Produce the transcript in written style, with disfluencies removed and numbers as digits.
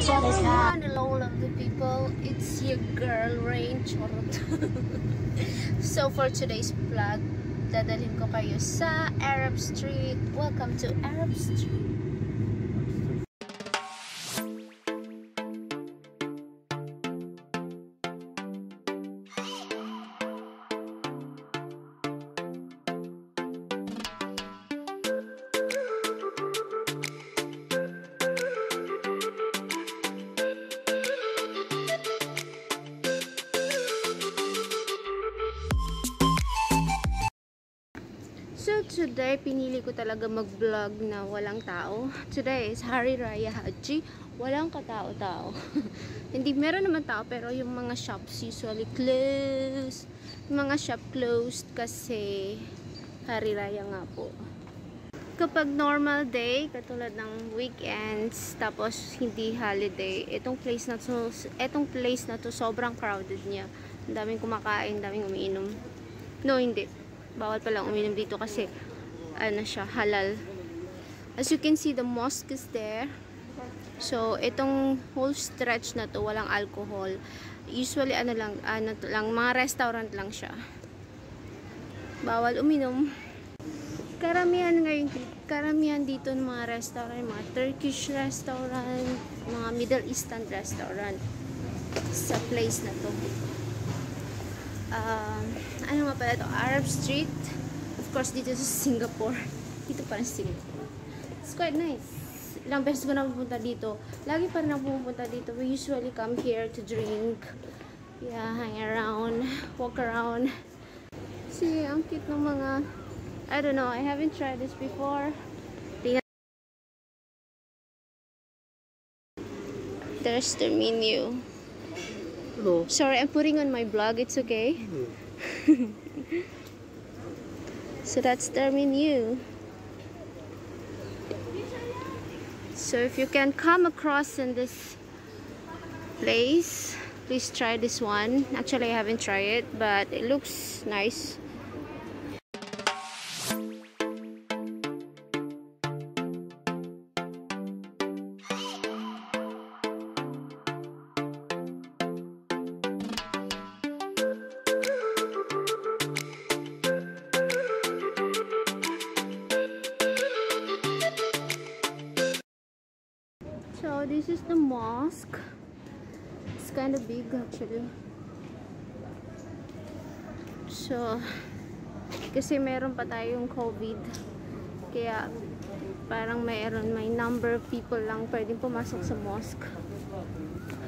Hello lovely people, it's your girl Rain Chorot. So for today's vlog, dadalhin ko kayo sa Arab Street. Welcome to Arab Street. So today, pinili ko talaga mag-vlog na walang tao. Today is Hari Raya Haji. Walang katao-tao. Hindi, meron naman tao, pero yung mga shops usually closed. Yung mga shop closed kasi Hari Raya nga po. Kapag normal day, katulad ng weekends, tapos hindi holiday, itong place na to sobrang crowded niya. Ang daming kumakain, daming umiinom. No, hindi. Bawal palang uminom dito kasi ano siya, halal. As you can see, the mosque is there. So, itong whole stretch na to, walang alcohol. Usually, ano lang, mga restaurant lang siya. Bawal uminom. Karamihan dito ng mga restaurant, mga Turkish restaurant, mga Middle Eastern restaurant sa place na to. Ano nga pala ito? Arab Street. Of course, dito sa Singapore. Dito pa rin Singapore. It's quite nice. Ilang beses ko na pupunta dito. Lagi pa rin ako pupunta dito. We usually come here to drink. Yeah, hang around. Walk around. See, ang cute ng mga... I don't know. I haven't tried this before. There's the menu. Hello. Sorry, I'm putting on my vlog. It's okay? So that's the menu. So if you can come across in this place, please try this one. Actually, I haven't tried it, but it looks nice. So this is the mosque. It's kind of big actually. So kasi meron pa tayong COVID, kaya parang may number of people lang pwedeng pumasok sa mosque.